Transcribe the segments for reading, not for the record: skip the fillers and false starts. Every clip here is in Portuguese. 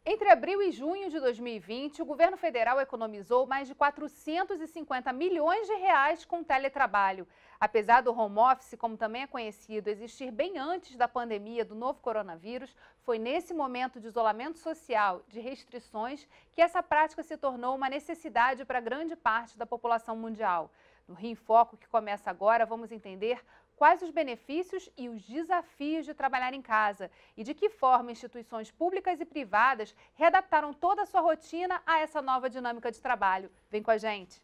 Entre abril e junho de 2020, o governo federal economizou mais de 450 milhões de reais com teletrabalho. Apesar do home office, como também é conhecido, existir bem antes da pandemia do novo coronavírus, foi nesse momento de isolamento social, de restrições, que essa prática se tornou uma necessidade para grande parte da população mundial. No Rio em Foco, que começa agora, vamos entender quais os benefícios e os desafios de trabalhar em casa e de que forma instituições públicas e privadas readaptaram toda a sua rotina a essa nova dinâmica de trabalho. Vem com a gente!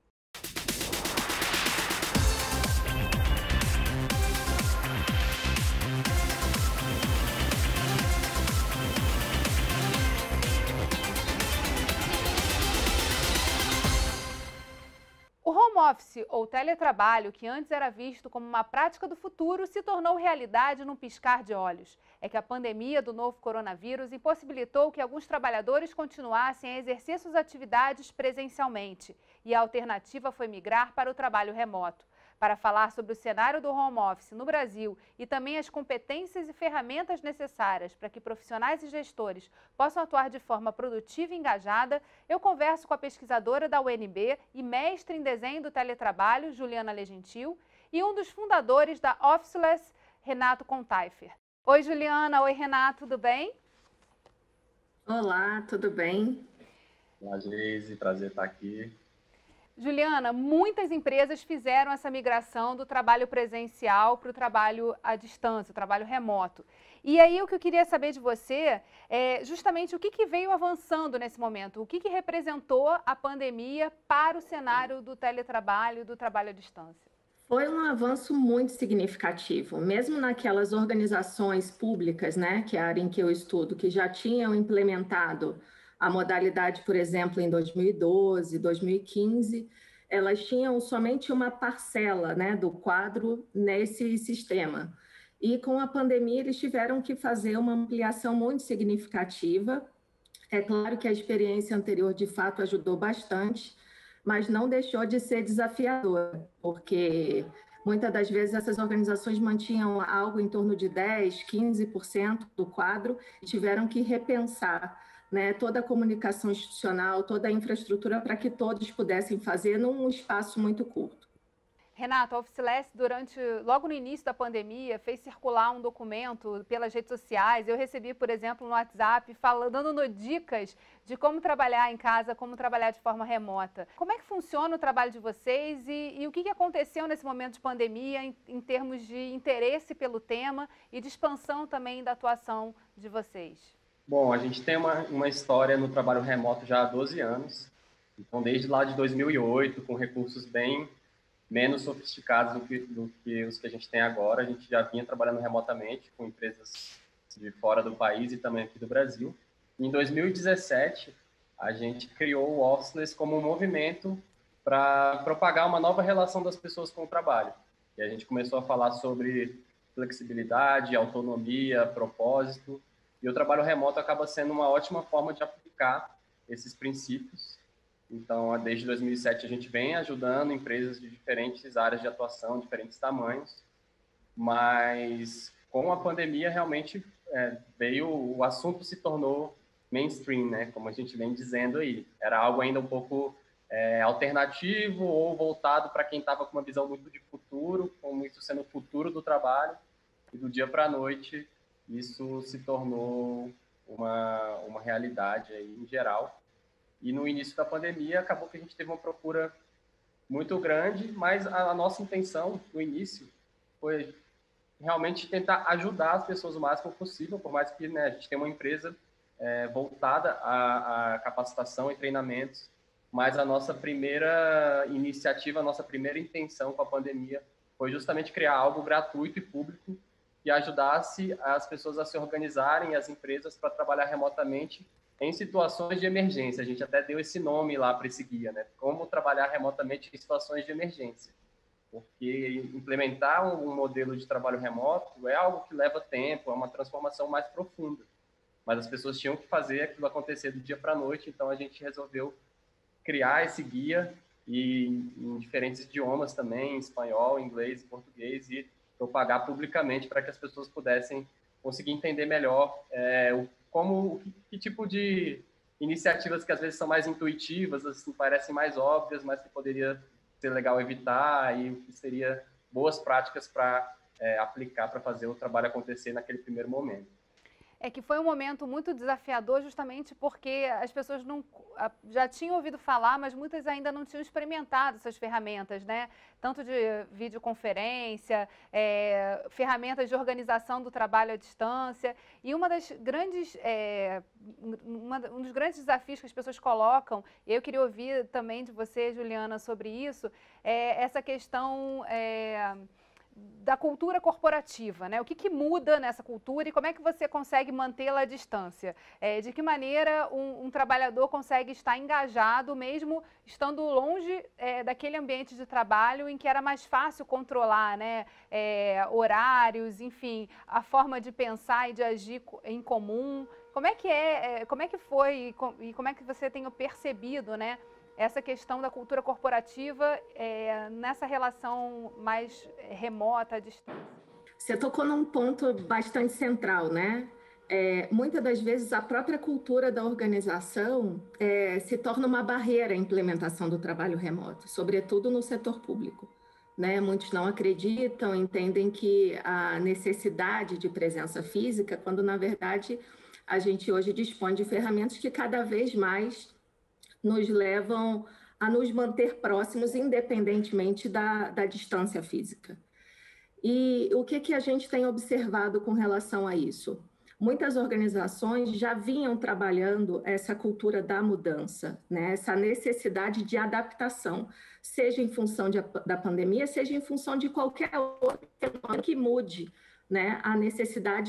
O home office ou teletrabalho, que antes era visto como uma prática do futuro, se tornou realidade num piscar de olhos. É que a pandemia do novo coronavírus impossibilitou que alguns trabalhadores continuassem a exercer suas atividades presencialmente. E a alternativa foi migrar para o trabalho remoto. Para falar sobre o cenário do home office no Brasil e também as competências e ferramentas necessárias para que profissionais e gestores possam atuar de forma produtiva e engajada, eu converso com a pesquisadora da UNB e mestre em desenho do teletrabalho, Juliana Legentil, e um dos fundadores da Officeless, Renato Contaifer. Oi, Juliana. Oi, Renato. Tudo bem? Olá, tudo bem? Olá, Geise, prazer estar aqui. Juliana, muitas empresas fizeram essa migração do trabalho presencial para o trabalho à distância, o trabalho remoto. E aí o que eu queria saber de você é justamente o que veio avançando nesse momento, o que representou a pandemia para o cenário do teletrabalho e do trabalho à distância. Foi um avanço muito significativo, mesmo naquelas organizações públicas, né, que é a área em que eu estudo, que já tinham implementado a modalidade, por exemplo, em 2012, 2015, elas tinham somente uma parcela, né, do quadro nesse sistema. E com a pandemia eles tiveram que fazer uma ampliação muito significativa. É claro que a experiência anterior de fato ajudou bastante, mas não deixou de ser desafiadora, porque muitas das vezes essas organizações mantinham algo em torno de 10, 15% do quadro e tiveram que repensar, né, toda a comunicação institucional, toda a infraestrutura para que todos pudessem fazer num espaço muito curto. Renato, a Officeless, logo no início da pandemia, fez circular um documento pelas redes sociais. Eu recebi, por exemplo, no WhatsApp, dando dicas de como trabalhar em casa, como trabalhar de forma remota. Como é que funciona o trabalho de vocês e o que aconteceu nesse momento de pandemia em termos de interesse pelo tema e de expansão também da atuação de vocês? Bom, a gente tem uma história no trabalho remoto já há 12 anos. Então, desde lá de 2008, com recursos bem menos sofisticados do que os que a gente tem agora. A gente já vinha trabalhando remotamente com empresas de fora do país e também aqui do Brasil. Em 2017, a gente criou o Officeless como um movimento para propagar uma nova relação das pessoas com o trabalho. E a gente começou a falar sobre flexibilidade, autonomia, propósito. E o trabalho remoto acaba sendo uma ótima forma de aplicar esses princípios. Então, desde 2007, a gente vem ajudando empresas de diferentes áreas de atuação, diferentes tamanhos, mas com a pandemia, realmente, o assunto se tornou mainstream, né? Como a gente vem dizendo aí. Era algo ainda um pouco alternativo ou voltado para quem estava com uma visão muito de futuro, como isso sendo o futuro do trabalho, e do dia para a noite, isso se tornou uma realidade aí, em geral. E no início da pandemia, acabou que a gente teve uma procura muito grande, mas a nossa intenção no início foi realmente tentar ajudar as pessoas o máximo possível, por mais que, né, a gente tenha uma empresa voltada à capacitação e treinamentos, mas a nossa primeira iniciativa, a nossa primeira intenção com a pandemia foi justamente criar algo gratuito e público que ajudasse as pessoas a se organizarem, as empresas, para trabalhar remotamente em situações de emergência. A gente até deu esse nome lá para esse guia, né? Como trabalhar remotamente em situações de emergência. Porque implementar um modelo de trabalho remoto é algo que leva tempo, é uma transformação mais profunda. Mas as pessoas tinham que fazer aquilo acontecer do dia para a noite, então a gente resolveu criar esse guia em diferentes idiomas também, espanhol, inglês, português, e propagar publicamente para que as pessoas pudessem conseguir entender melhor que tipo de iniciativas que às vezes são mais intuitivas, assim, parecem mais óbvias, mas que poderia ser legal evitar, e o que seria boas práticas para aplicar para fazer o trabalho acontecer naquele primeiro momento. É que foi um momento muito desafiador justamente porque as pessoas já tinham ouvido falar, mas muitas ainda não tinham experimentado essas ferramentas, né? Tanto de videoconferência, ferramentas de organização do trabalho à distância. E um dos grandes desafios que as pessoas colocam, e eu queria ouvir também de você, Juliana, sobre isso, é essa questão da cultura corporativa, né? O que muda nessa cultura e como é que você consegue mantê-la à distância? De que maneira um trabalhador consegue estar engajado, mesmo estando longe daquele ambiente de trabalho em que era mais fácil controlar, né? Horários, enfim, a forma de pensar e de agir em comum. Como é que foi e como é que você tem percebido, né? Essa questão da cultura corporativa nessa relação mais remota, à distância? Você tocou num ponto bastante central, né? Muitas das vezes a própria cultura da organização se torna uma barreira à implementação do trabalho remoto, sobretudo no setor público, né? Muitos não acreditam, entendem que a necessidade de presença física, quando na verdade a gente hoje dispõe de ferramentas que cada vez mais nos levam a nos manter próximos, independentemente da distância física. E o que a gente tem observado com relação a isso? Muitas organizações já vinham trabalhando essa cultura da mudança, né? Essa necessidade de adaptação, seja em função da pandemia, seja em função de qualquer outro fenômeno que mude, né? A necessidade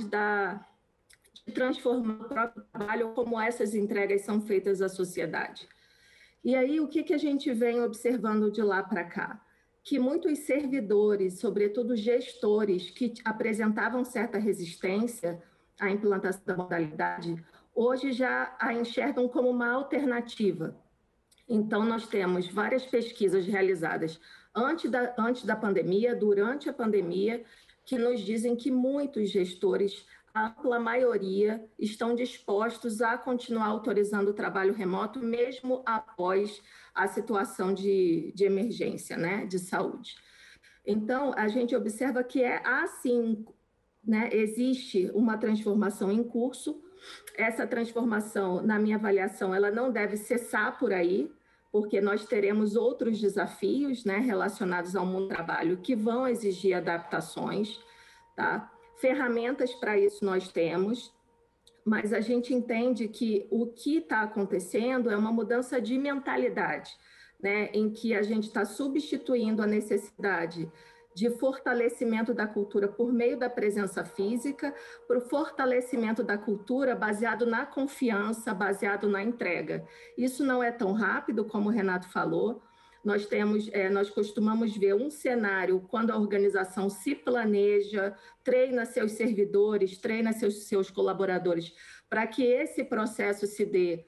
de transformar o próprio trabalho, como essas entregas são feitas à sociedade. E aí, o que a gente vem observando de lá para cá? Que muitos servidores, sobretudo gestores, que apresentavam certa resistência à implantação da modalidade, hoje já a enxergam como uma alternativa. Então, nós temos várias pesquisas realizadas antes da pandemia, durante a pandemia, que nos dizem que muitos gestores, a ampla maioria, estão dispostos a continuar autorizando o trabalho remoto, mesmo após a situação de emergência, né, de saúde. Então, a gente observa que assim, né, existe uma transformação em curso. Essa transformação, na minha avaliação, ela não deve cessar por aí, porque nós teremos outros desafios, né, relacionados ao mundo do trabalho que vão exigir adaptações, tá? Ferramentas para isso nós temos, mas a gente entende que o que está acontecendo é uma mudança de mentalidade, né, em que a gente está substituindo a necessidade de fortalecimento da cultura por meio da presença física, para o fortalecimento da cultura baseado na confiança, baseado na entrega. Isso não é tão rápido, como o Renato falou. Nós costumamos ver um cenário quando a organização se planeja, treina seus servidores, treina seus colaboradores, para que esse processo se dê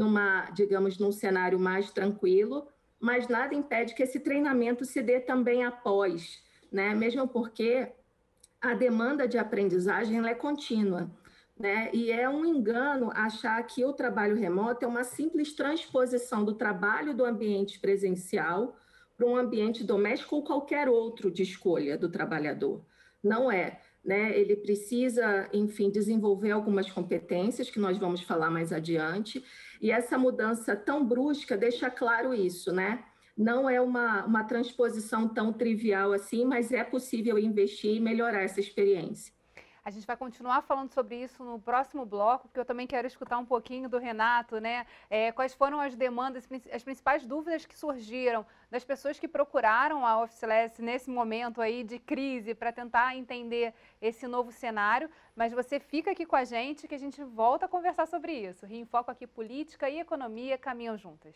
num cenário mais tranquilo, mas nada impede que esse treinamento se dê também após, né? Mesmo porque a demanda de aprendizagem ela é contínua, né? E é um engano achar que o trabalho remoto é uma simples transposição do trabalho do ambiente presencial para um ambiente doméstico ou qualquer outro de escolha do trabalhador. Não é, né? Ele precisa, enfim, desenvolver algumas competências que nós vamos falar mais adiante, e essa mudança tão brusca deixa claro isso, né? Não é uma transposição tão trivial assim, mas é possível investir e melhorar essa experiência. A gente vai continuar falando sobre isso no próximo bloco, porque eu também quero escutar um pouquinho do Renato, né? Quais foram as demandas, as principais dúvidas que surgiram das pessoas que procuraram a Officeless nesse momento aí de crise para tentar entender esse novo cenário. Mas você fica aqui com a gente que a gente volta a conversar sobre isso. Rio em Foco aqui, política e economia caminham juntas.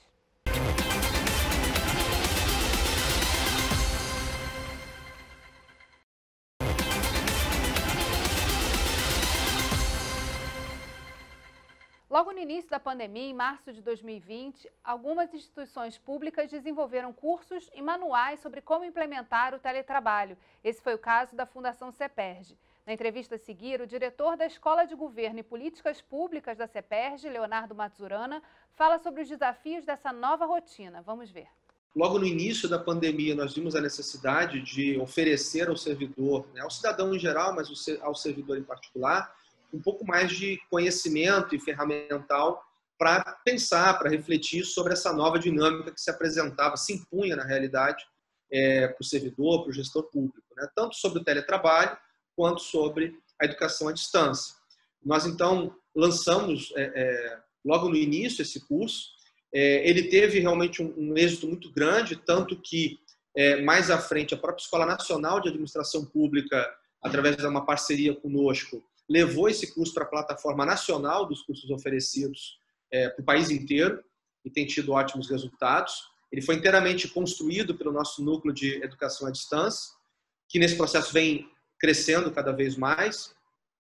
Logo no início da pandemia, em março de 2020, algumas instituições públicas desenvolveram cursos e manuais sobre como implementar o teletrabalho. Esse foi o caso da Fundação CEPERJ. Na entrevista a seguir, o diretor da Escola de Governo e Políticas Públicas da CEPERJ, Leonardo Mazzurana, fala sobre os desafios dessa nova rotina. Vamos ver. Logo no início da pandemia, nós vimos a necessidade de oferecer ao servidor, né, ao cidadão em geral, mas ao servidor em particular, um pouco mais de conhecimento e ferramental para pensar, para refletir sobre essa nova dinâmica que se apresentava, se impunha na realidade para o servidor, para o gestor público, né, tanto sobre o teletrabalho quanto sobre a educação à distância. Nós, então, lançamos logo no início esse curso. Ele teve realmente um êxito muito grande, tanto que mais à frente a própria Escola Nacional de Administração Pública, através de uma parceria conosco, levou esse curso para a plataforma nacional dos cursos oferecidos para o país inteiro e tem tido ótimos resultados. Ele foi inteiramente construído pelo nosso núcleo de educação à distância, que nesse processo vem crescendo cada vez mais.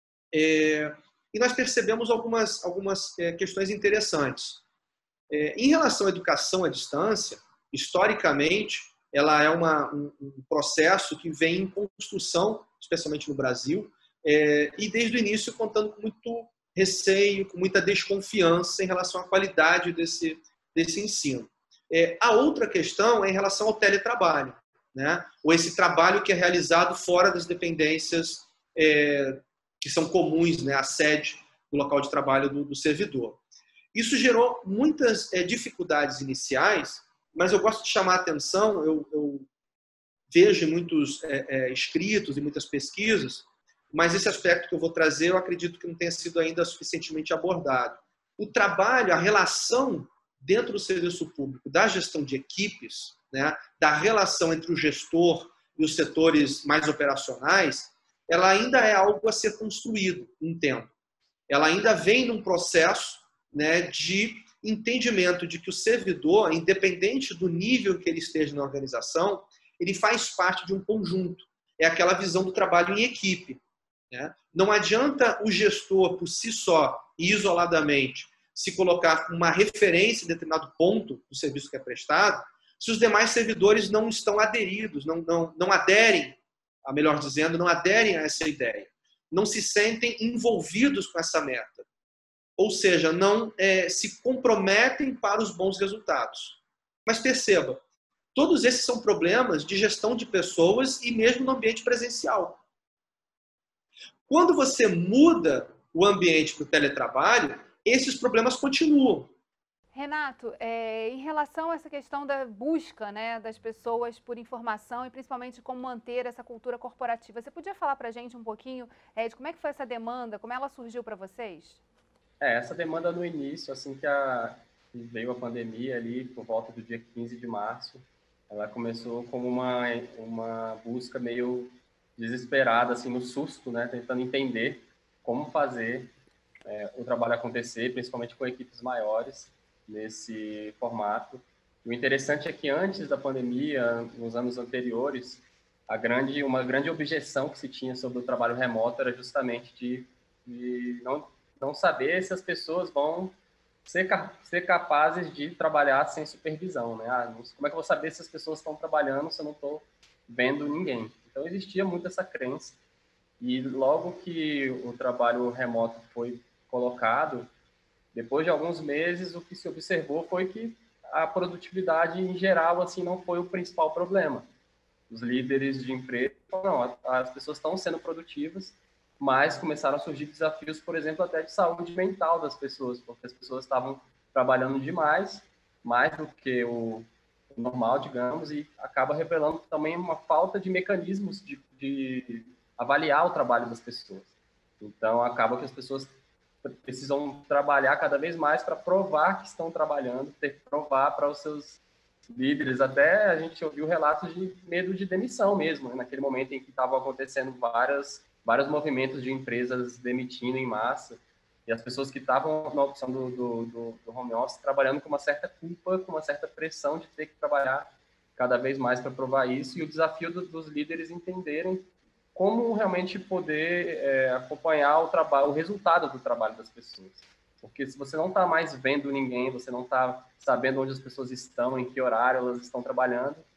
E nós percebemos algumas questões interessantes. Em relação à educação à distância, historicamente, ela é um processo que vem em construção, especialmente no Brasil, e desde o início contando com muito receio, com muita desconfiança em relação à qualidade desse ensino. A outra questão é em relação ao teletrabalho, né? Ou esse trabalho que é realizado fora das dependências que são comuns, né, à sede do local de trabalho do servidor. Isso gerou muitas dificuldades iniciais, mas eu gosto de chamar a atenção, eu vejo em muitos escritos e muitas pesquisas, mas esse aspecto que eu vou trazer, eu acredito que não tenha sido ainda suficientemente abordado. O trabalho, a relação dentro do serviço público, da gestão de equipes, né, da relação entre o gestor e os setores mais operacionais, ela ainda é algo a ser construído em tempo. Ela ainda vem num processo, né, de entendimento de que o servidor, independente do nível que ele esteja na organização, ele faz parte de um conjunto. É aquela visão do trabalho em equipe, né? Não adianta o gestor, por si só e isoladamente, se colocar uma referência em determinado ponto do serviço que é prestado, se os demais servidores não estão aderidos, não aderem, a melhor dizendo, não aderem a essa ideia, não se sentem envolvidos com essa meta. Ou seja, não se comprometem para os bons resultados. Mas perceba, todos esses são problemas de gestão de pessoas e mesmo no ambiente presencial. Quando você muda o ambiente para o teletrabalho, esses problemas continuam. Renato, em relação a essa questão da busca, né, das pessoas por informação e principalmente como manter essa cultura corporativa, você podia falar para a gente um pouquinho de como é que foi essa demanda, como ela surgiu para vocês? Essa demanda no início, assim que veio a pandemia ali, por volta do dia 15 de março, ela começou como uma busca meio desesperada, assim, no susto, né, tentando entender como fazer o trabalho acontecer, principalmente com equipes maiores, nesse formato. O interessante é que antes da pandemia, nos anos anteriores, uma grande objeção que se tinha sobre o trabalho remoto era justamente de não saber se as pessoas vão ser capazes de trabalhar sem supervisão, né? Como é que eu vou saber se as pessoas estão trabalhando se eu não estou vendo ninguém? Então existia muito essa crença. E logo que o trabalho remoto foi colocado, depois de alguns meses, o que se observou foi que a produtividade, em geral, assim, não foi o principal problema. Os líderes de empresa, não, as pessoas estão sendo produtivas, mas começaram a surgir desafios, por exemplo, até de saúde mental das pessoas, porque as pessoas estavam trabalhando demais, mais do que o normal, digamos, e acaba revelando também uma falta de mecanismos de avaliar o trabalho das pessoas. Então, acaba que as pessoas precisam trabalhar cada vez mais para provar que estão trabalhando, ter que provar para os seus líderes. Até a gente ouviu relatos de medo de demissão mesmo, né? Naquele momento em que estavam acontecendo vários movimentos de empresas demitindo em massa, e as pessoas que estavam na opção do home office trabalhando com uma certa culpa, com uma certa pressão de ter que trabalhar cada vez mais para provar isso, e o desafio dos líderes entenderem como realmente poder acompanhar o resultado do trabalho das pessoas. Porque se você não está mais vendo ninguém, você não está sabendo onde as pessoas estão, em que horário elas estão trabalhando,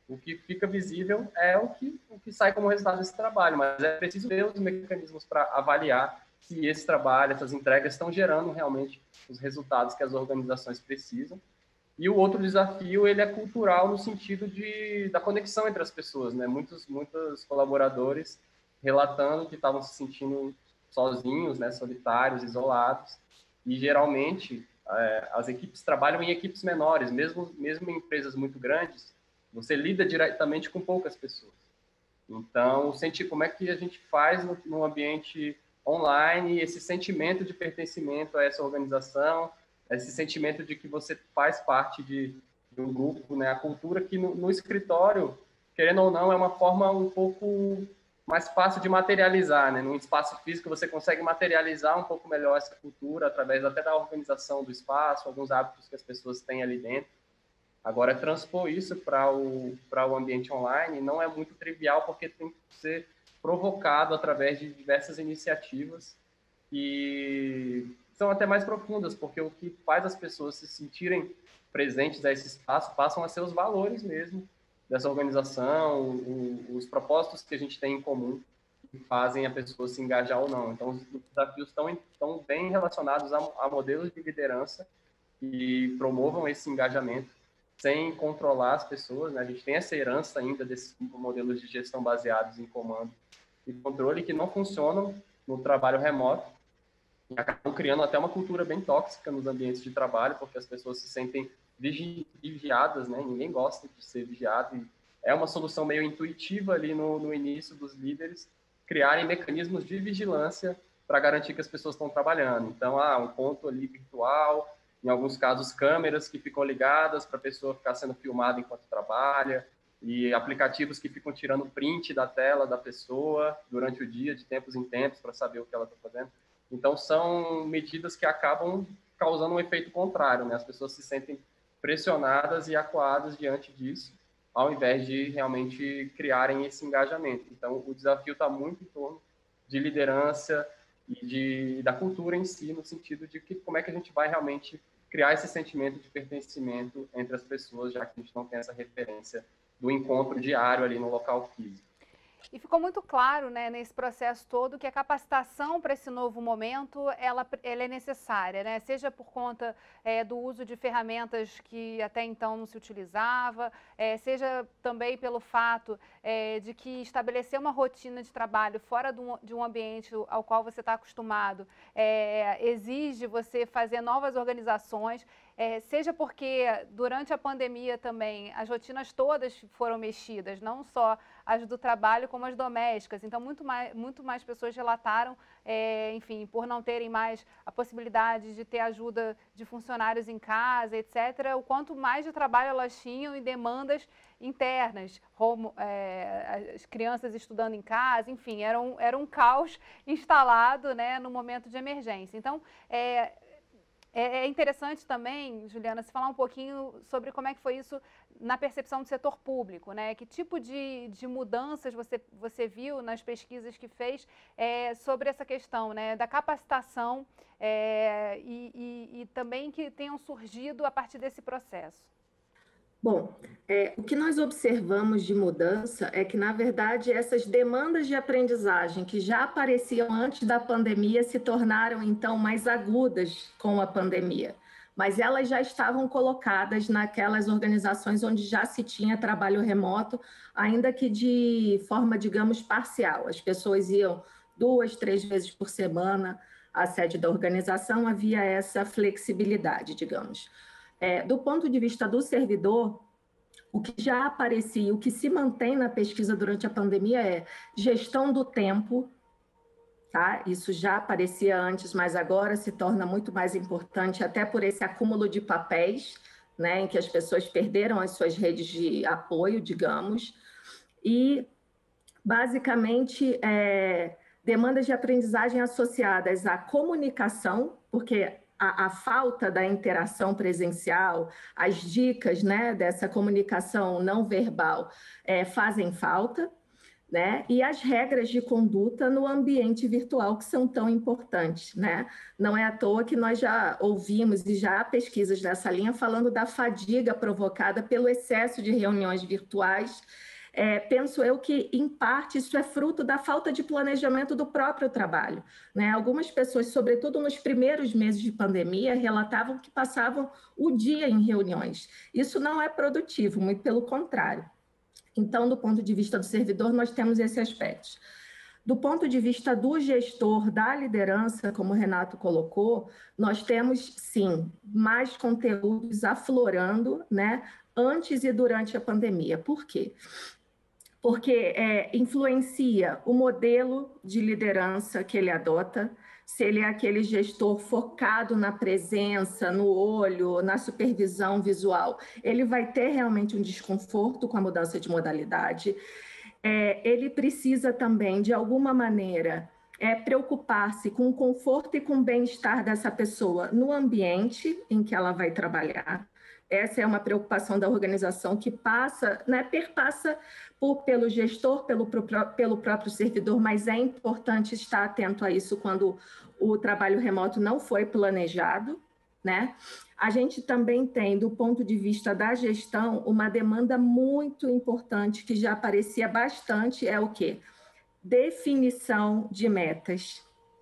O que fica visível é o que sai como resultado desse trabalho, mas é preciso ter os mecanismos para avaliar se esse trabalho, essas entregas estão gerando realmente os resultados que as organizações precisam. E o outro desafio, ele é cultural no sentido da conexão entre as pessoas, né? Muitos colaboradores relatando que estavam se sentindo sozinhos, né? Solitários, isolados, e geralmente as equipes trabalham em equipes menores, mesmo em empresas muito grandes, você lida diretamente com poucas pessoas. Então, como é que a gente faz no ambiente online esse sentimento de pertencimento a essa organização, esse sentimento de que você faz parte de um grupo, né? A cultura que no escritório, querendo ou não, é uma forma um pouco mais fácil de materializar, né? Num espaço físico você consegue materializar um pouco melhor essa cultura através até da organização do espaço, alguns hábitos que as pessoas têm ali dentro. Agora, transpor isso para o ambiente online não é muito trivial, porque tem que ser provocado através de diversas iniciativas que são até mais profundas, porque o que faz as pessoas se sentirem presentes a esse espaço passam a ser os valores mesmo dessa organização, os propósitos que a gente tem em comum, que fazem a pessoa se engajar ou não. Então, os desafios estão bem relacionados a modelos de liderança que promovam esse engajamento sem controlar as pessoas, né? A gente tem essa herança ainda desses modelos de gestão baseados em comando e controle que não funcionam no trabalho remoto e acabam criando até uma cultura bem tóxica nos ambientes de trabalho, porque as pessoas se sentem vigiadas, né? Ninguém gosta de ser vigiado e é uma solução meio intuitiva ali no início dos líderes criarem mecanismos de vigilância para garantir que as pessoas estão trabalhando. Então, um ponto ali virtual, em alguns casos, câmeras que ficam ligadas para a pessoa ficar sendo filmada enquanto trabalha, e aplicativos que ficam tirando print da tela da pessoa durante o dia, de tempos em tempos, para saber o que ela está fazendo. Então, são medidas que acabam causando um efeito contrário, né? As pessoas se sentem pressionadas e acuadas diante disso, ao invés de realmente criarem esse engajamento. Então, o desafio está muito em torno de liderança e da cultura em si, no sentido de que como é que a gente vai realmente criar esse sentimento de pertencimento entre as pessoas, já que a gente não tem essa referência do encontro diário ali no local físico. E ficou muito claro, né, nesse processo todo, que a capacitação para esse novo momento, ela é necessária, né? Seja por conta do uso de ferramentas que até então não se utilizava, seja também pelo fato de que estabelecer uma rotina de trabalho fora de um ambiente ao qual você está acostumado exige você fazer novas organizações, seja porque durante a pandemia também as rotinas todas foram mexidas, não só as do trabalho como as domésticas. Então, muito mais pessoas relataram, enfim, por não terem mais a possibilidade de ter ajuda de funcionários em casa, etc., o quanto mais de trabalho elas tinham e demandas internas, as crianças estudando em casa, enfim, era um caos instalado, né, no momento de emergência. Então, é interessante também, Juliana, se falar um pouquinho sobre como é que foi isso na percepção do setor público, né? Que tipo de mudanças você viu nas pesquisas que fez sobre essa questão, né? Da capacitação e também que tenham surgido a partir desse processo. Bom, o que nós observamos de mudança é que, na verdade, essas demandas de aprendizagem que já apareciam antes da pandemia se tornaram, então, mais agudas com a pandemia. Mas elas já estavam colocadas naquelas organizações onde já se tinha trabalho remoto, ainda que de forma, digamos, parcial. As pessoas iam 2, 3 vezes por semana à sede da organização, havia essa flexibilidade, digamos. Do ponto de vista do servidor, o que já aparecia, o que se mantém na pesquisa durante a pandemia é gestão do tempo, tá? Isso já aparecia antes, mas agora se torna muito mais importante, até por esse acúmulo de papéis, né, em que as pessoas perderam as suas redes de apoio, digamos, e basicamente demandas de aprendizagem associadas à comunicação, porque a falta da interação presencial, as dicas, né, dessa comunicação não verbal fazem falta. né? E as regras de conduta no ambiente virtual que são tão importantes, né? Não é à toa que nós já ouvimos e já há pesquisas nessa linha falando da fadiga provocada pelo excesso de reuniões virtuais. Penso eu que, em parte, isso é fruto da falta de planejamento do próprio trabalho, né? Algumas pessoas, sobretudo nos primeiros meses de pandemia, relatavam que passavam o dia em reuniões. Isso não é produtivo, muito pelo contrário. Então, do ponto de vista do servidor, nós temos esse aspecto. Do ponto de vista do gestor, da liderança, como o Renato colocou, nós temos, sim, mais conteúdos aflorando, né, antes e durante a pandemia. Por quê? Porque influencia o modelo de liderança que ele adota, se ele é aquele gestor focado na presença, no olho, na supervisão visual, ele vai ter realmente um desconforto com a mudança de modalidade. Ele precisa também, de alguma maneira, preocupar-se com o conforto e com o bem-estar dessa pessoa no ambiente em que ela vai trabalhar. Essa é uma preocupação da organização que passa, né, perpassa pelo gestor, pelo próprio servidor, mas é importante estar atento a isso quando o trabalho remoto não foi planejado, né? A gente também tem, do ponto de vista da gestão, uma demanda muito importante que já aparecia bastante, é o quê? Definição de metas.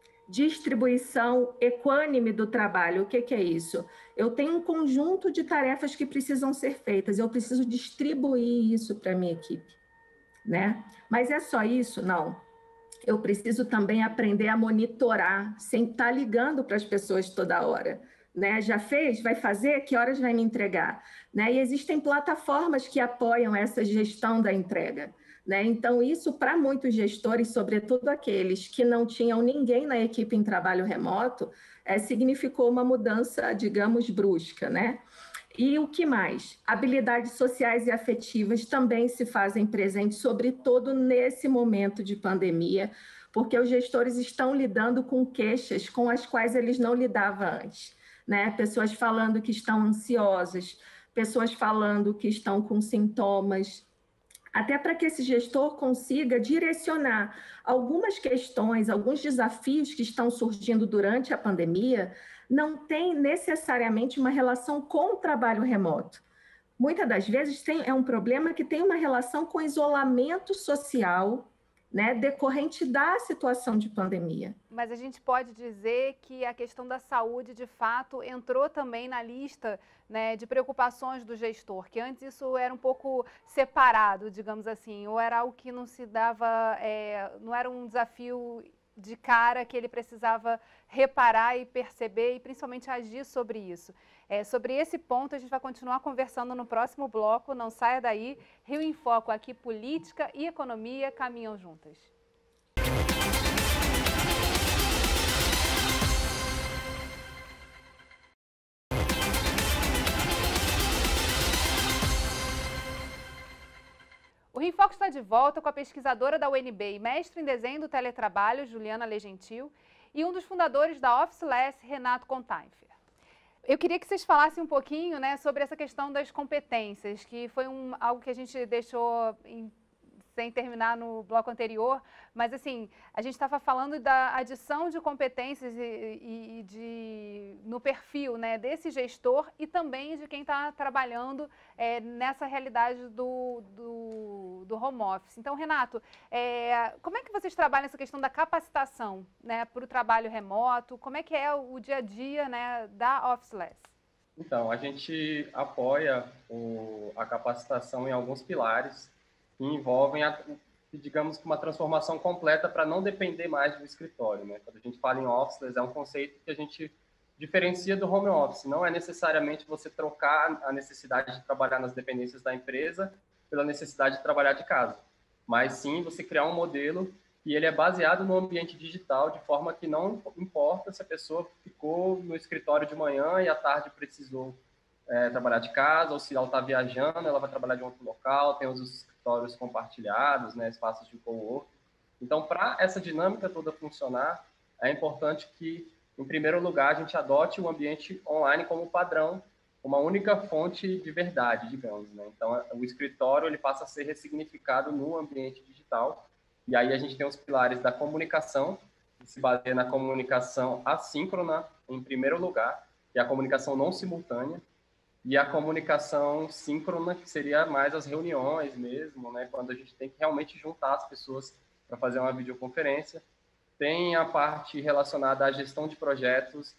Distribuição equânime do trabalho. O que é isso? Eu tenho um conjunto de tarefas que precisam ser feitas, eu preciso distribuir isso para a minha equipe, né? Mas é só isso? Não. Eu preciso também aprender a monitorar, sem estar ligando para as pessoas toda hora, né? Já fez? Vai fazer? Que horas vai me entregar? Né? E existem plataformas que apoiam essa gestão da entrega, né? Então, isso para muitos gestores, sobretudo aqueles que não tinham ninguém na equipe em trabalho remoto, significou uma mudança, digamos, brusca, né? E o que mais? Habilidades sociais e afetivas também se fazem presentes, sobretudo nesse momento de pandemia, porque os gestores estão lidando com queixas com as quais eles não lidavam antes, né? Pessoas falando que estão ansiosas, pessoas falando que estão com sintomas, até para que esse gestor consiga direcionar algumas questões, alguns desafios que estão surgindo durante a pandemia, não tem necessariamente uma relação com o trabalho remoto. Muitas das vezes é um problema que tem uma relação com isolamento social, né, decorrente da situação de pandemia. Mas a gente pode dizer que a questão da saúde, de fato, entrou também na lista, né, de preocupações do gestor, que antes isso era um pouco separado, digamos assim, ou era algo que não se dava, não era um desafio de cara que ele precisava reparar e perceber e principalmente agir sobre isso. Sobre esse ponto a gente vai continuar conversando no próximo bloco, não saia daí. Rio em Foco, aqui política e economia caminham juntas. O Rio em Foco está de volta com a pesquisadora da UNB e mestre em desenho do teletrabalho, Juliana Legentil, e um dos fundadores da Officeless, Renato Conteinfer. Eu queria que vocês falassem um pouquinho, né, sobre essa questão das competências, que foi algo que a gente deixou sem terminar no bloco anterior, mas assim, a gente estava falando da adição de competências no perfil, né, desse gestor e também de quem está trabalhando nessa realidade do home office. Então, Renato, como é que vocês trabalham essa questão da capacitação, né, para o trabalho remoto? Como é que é o dia a dia, né, da Officeless? Então, a gente apoia a capacitação em alguns pilares que envolvem, digamos, uma transformação completa para não depender mais do escritório, né? Quando a gente fala em Officeless, é um conceito que a gente diferencia do home office. Não é necessariamente você trocar a necessidade de trabalhar nas dependências da empresa pela necessidade de trabalhar de casa, mas sim você criar um modelo e ele é baseado no ambiente digital, de forma que não importa se a pessoa ficou no escritório de manhã e à tarde precisou trabalhar de casa, ou se ela está viajando, ela vai trabalhar de outro local, tem os escritórios compartilhados, né, espaços de co-work. Então, para essa dinâmica toda funcionar, é importante que, em primeiro lugar, a gente adote o ambiente online como padrão, uma única fonte de verdade, digamos, né? Então, o escritório ele passa a ser ressignificado no ambiente digital E aí a gente tem os pilares da comunicação, que se baseia na comunicação assíncrona, em primeiro lugar, e a comunicação não simultânea, e a comunicação síncrona, que seria mais as reuniões mesmo, né, quando a gente tem que realmente juntar as pessoas para fazer uma videoconferência. Tem a parte relacionada à gestão de projetos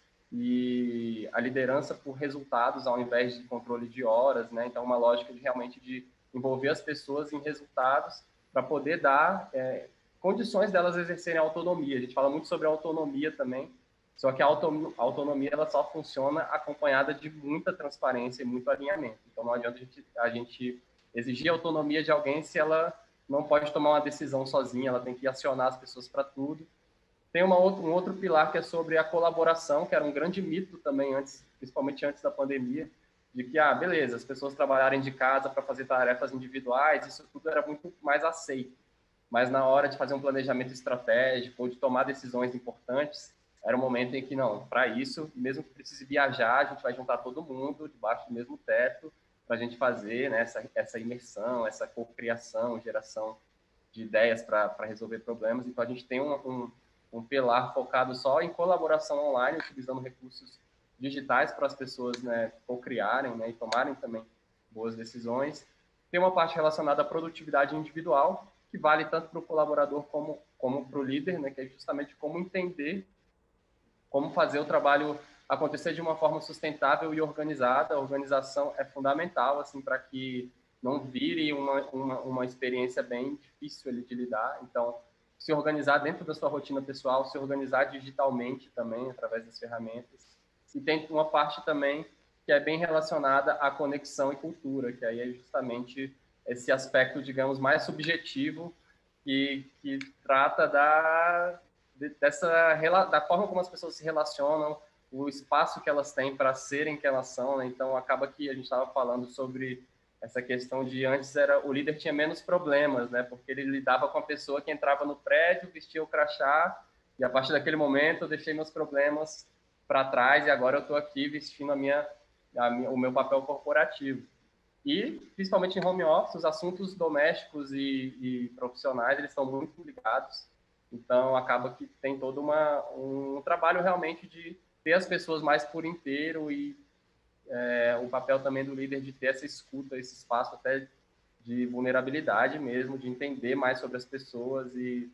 e a liderança por resultados ao invés de controle de horas, né? Então, uma lógica de realmente de envolver as pessoas em resultados para poder dar condições delas exercerem autonomia. A gente fala muito sobre autonomia também, só que a autonomia ela só funciona acompanhada de muita transparência e muito alinhamento. Então, não adianta a gente exigir autonomia de alguém se ela não pode tomar uma decisão sozinha, ela tem que acionar as pessoas para tudo. Tem um outro pilar que é sobre a colaboração, que era um grande mito também antes, principalmente antes da pandemia, de que, beleza, as pessoas trabalharem de casa para fazer tarefas individuais, isso tudo era muito mais aceito. Mas na hora de fazer um planejamento estratégico ou de tomar decisões importantes, era um momento em que, não, para isso, mesmo que precise viajar, a gente vai juntar todo mundo debaixo do mesmo teto para a gente fazer, né, essa imersão, essa cocriação, geração de ideias para resolver problemas. Então, a gente tem um pilar focado só em colaboração online, utilizando recursos digitais para as pessoas, né, co-criarem, né, e tomarem também boas decisões. Tem uma parte relacionada à produtividade individual, que vale tanto para o colaborador como para o líder, né, que é justamente como entender, como fazer o trabalho acontecer de uma forma sustentável e organizada. A organização é fundamental assim, para que não vire uma experiência bem difícil ali de lidar. Então, se organizar dentro da sua rotina pessoal, se organizar digitalmente também, através das ferramentas. E tem uma parte também que é bem relacionada à conexão e cultura, que aí é justamente esse aspecto, digamos, mais subjetivo, que trata da forma como as pessoas se relacionam, o espaço que elas têm para serem que elas são, né? Então, acaba que a gente estava falando sobre essa questão de antes o líder tinha menos problemas, né? Porque ele lidava com a pessoa que entrava no prédio, vestia o crachá, e a partir daquele momento eu deixei meus problemas para trás e agora eu estou aqui vestindo o meu papel corporativo. E, principalmente em home office, os assuntos domésticos e profissionais, eles estão muito ligados. Então, acaba que tem todo um trabalho realmente de ter as pessoas mais por inteiro e o papel também do líder de ter essa escuta, esse espaço até de vulnerabilidade mesmo, de entender mais sobre as pessoas e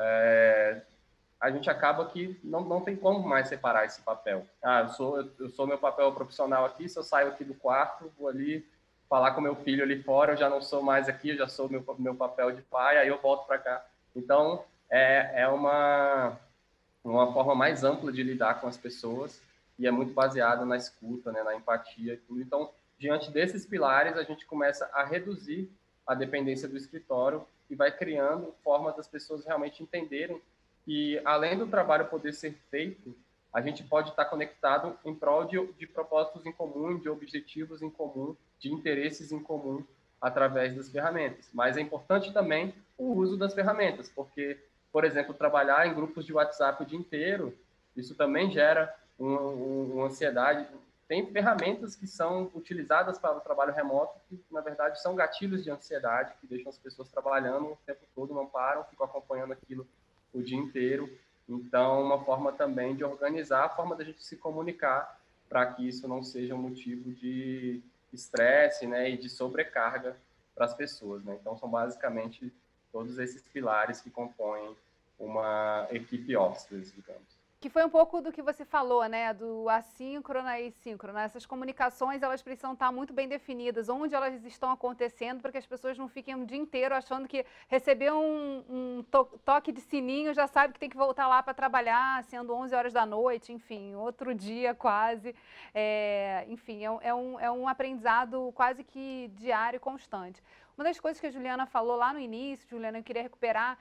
a gente acaba que não tem como mais separar esse papel. Eu sou meu papel profissional aqui, se eu saio aqui do quarto, vou ali falar com meu filho ali fora, eu já não sou mais aqui, eu já sou meu papel de pai, aí eu volto para cá. Então, é uma forma mais ampla de lidar com as pessoas e é muito baseada na escuta, né, na empatia e tudo. Então, diante desses pilares, a gente começa a reduzir a dependência do escritório e vai criando formas das pessoas realmente entenderem que, além do trabalho poder ser feito, a gente pode estar conectado em prol de propósitos em comum, de objetivos em comum, de interesses em comum, através das ferramentas. Mas é importante também o uso das ferramentas, porque, por exemplo, trabalhar em grupos de WhatsApp o dia inteiro, isso também gera uma ansiedade. Tem ferramentas que são utilizadas para o trabalho remoto que, na verdade, são gatilhos de ansiedade, que deixam as pessoas trabalhando o tempo todo, não param, ficam acompanhando aquilo o dia inteiro. Então, uma forma também de organizar a forma da gente se comunicar para que isso não seja um motivo de estresse, né, e de sobrecarga para as pessoas, né? Então, são basicamente todos esses pilares que compõem uma equipe office, digamos. Que foi um pouco do que você falou, né, do assíncrona e síncrona. Essas comunicações, elas precisam estar muito bem definidas, onde elas estão acontecendo, para que as pessoas não fiquem o dia inteiro achando que receber um toque de sininho já sabe que tem que voltar lá para trabalhar, sendo 11 horas da noite, enfim, outro dia quase. Enfim, é um aprendizado quase que diário e constante. Uma das coisas que a Juliana falou lá no início, Juliana, eu queria recuperar,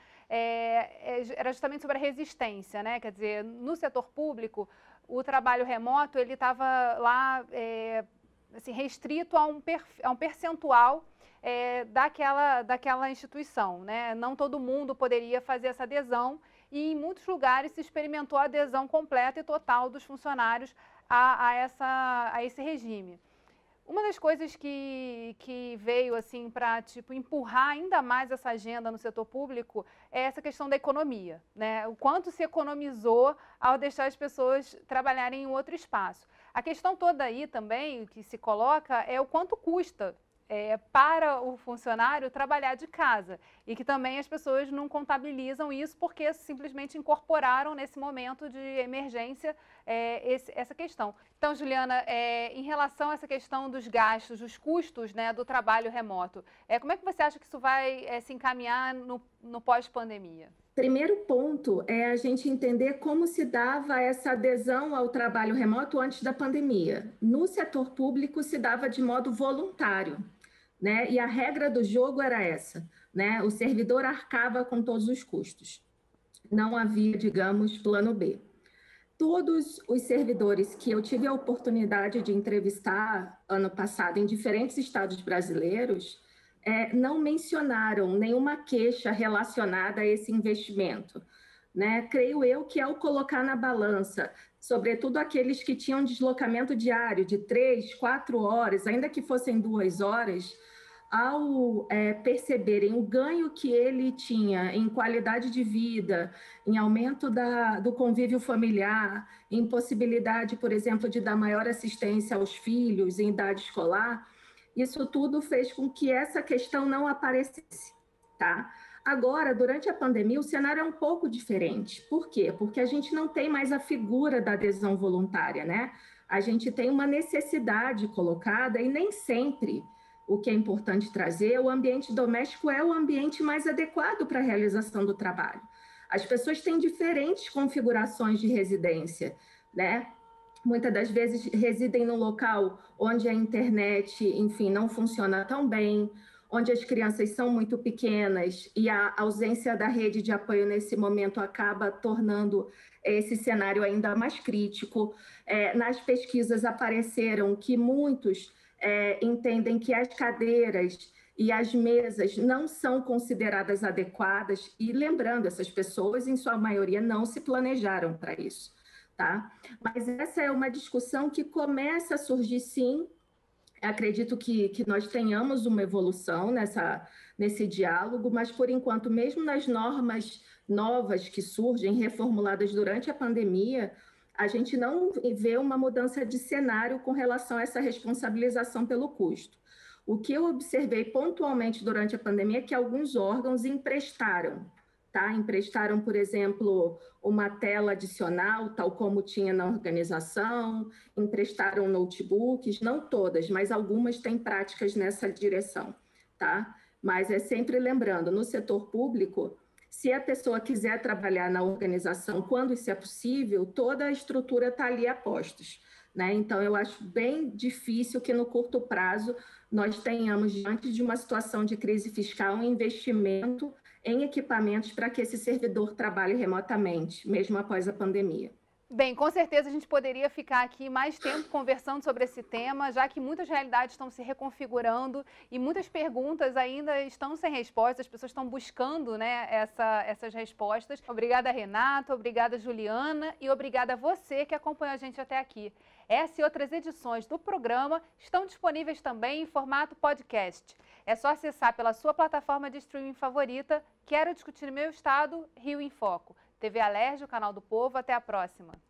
era justamente sobre a resistência, né? Quer dizer, no setor público, o trabalho remoto, ele estava lá assim, restrito a um percentual daquela instituição, né? Não todo mundo poderia fazer essa adesão e em muitos lugares se experimentou a adesão completa e total dos funcionários a esse regime. Uma das coisas que veio assim para empurrar ainda mais essa agenda no setor público é essa questão da economia, né? O quanto se economizou ao deixar as pessoas trabalharem em outro espaço. A questão toda aí também, o que se coloca, é o quanto custa para o funcionário trabalhar de casa e que também as pessoas não contabilizam isso porque simplesmente incorporaram nesse momento de emergência essa questão. Então, Juliana, em relação a essa questão dos gastos, dos custos, né, do trabalho remoto, como é que você acha que isso vai se encaminhar no pós-pandemia? Primeiro ponto é a gente entender como se dava essa adesão ao trabalho remoto antes da pandemia. No setor público se dava de modo voluntário, né? E a regra do jogo era essa, né? O servidor arcava com todos os custos. Não havia, digamos, plano B. Todos os servidores que eu tive a oportunidade de entrevistar ano passado em diferentes estados brasileiros não mencionaram nenhuma queixa relacionada a esse investimento, né? Creio eu que ao colocar na balança, sobretudo aqueles que tinham deslocamento diário de 3, 4 horas, ainda que fossem 2 horas, ao perceberem o ganho que ele tinha em qualidade de vida, em aumento do convívio familiar, em possibilidade, por exemplo, de dar maior assistência aos filhos em idade escolar, isso tudo fez com que essa questão não aparecesse, tá? Agora, durante a pandemia, o cenário é um pouco diferente. Por quê? Porque a gente não tem mais a figura da adesão voluntária, né? A gente tem uma necessidade colocada e nem sempre, o que é importante trazer, o ambiente doméstico é o ambiente mais adequado para a realização do trabalho. As pessoas têm diferentes configurações de residência, né? Muitas das vezes residem num local onde a internet, enfim, não funciona tão bem, onde as crianças são muito pequenas e a ausência da rede de apoio nesse momento acaba tornando esse cenário ainda mais crítico. Nas pesquisas apareceram que muitos entendem que as cadeiras e as mesas não são consideradas adequadas e, lembrando, essas pessoas, em sua maioria, não se planejaram para isso. Tá? Mas essa é uma discussão que começa a surgir, sim. Acredito que nós tenhamos uma evolução nesse diálogo, mas, por enquanto, mesmo nas normas novas que surgem, reformuladas durante a pandemia, a gente não vê uma mudança de cenário com relação a essa responsabilização pelo custo. O que eu observei pontualmente durante a pandemia é que alguns órgãos emprestaram, tá? Emprestaram, por exemplo, uma tela adicional, tal como tinha na organização, emprestaram notebooks, não todas, mas algumas têm práticas nessa direção, tá? Mas é sempre lembrando, no setor público, se a pessoa quiser trabalhar na organização, quando isso é possível, toda a estrutura está ali a postos, né? Então, eu acho bem difícil que no curto prazo nós tenhamos, diante de uma situação de crise fiscal, um investimento em equipamentos para que esse servidor trabalhe remotamente, mesmo após a pandemia. Bem, com certeza a gente poderia ficar aqui mais tempo conversando sobre esse tema, já que muitas realidades estão se reconfigurando e muitas perguntas ainda estão sem resposta, as pessoas estão buscando, né, essas respostas. Obrigada, Renata, obrigada, Juliana, e obrigada a você que acompanhou a gente até aqui. Essa e outras edições do programa estão disponíveis também em formato podcast. É só acessar pela sua plataforma de streaming favorita. Quero discutir meu estado, Rio em Foco. TV Alerj, o canal do povo. Até a próxima.